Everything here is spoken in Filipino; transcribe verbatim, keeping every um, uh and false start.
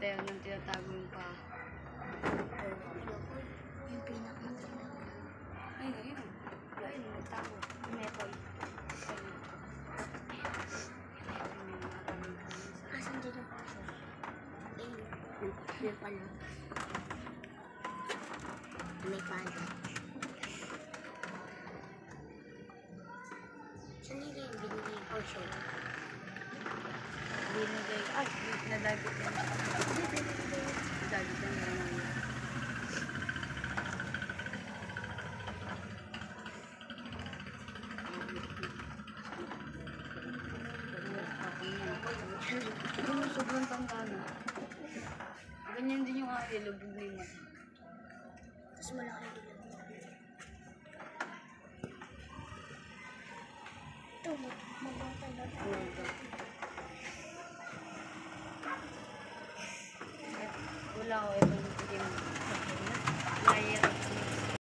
tayo nang tinatago yung pa. Yung pinakamatanda. Ayun, ayun. Ayun, nagtago. Yung Apple. Asan din yung puso? Ayun. Yun pala. May pala. Saan nila yung binigay yung puso? Binigay. Ay, nadagit yan. Hindi, binigay yun. Nadagit yan naman yun. Ito mo sobrang tanda na. Ganyan din yung ay, lubog na yung mata. Tapos malaki din. Ito, magpapala tayo. Wala ko ito.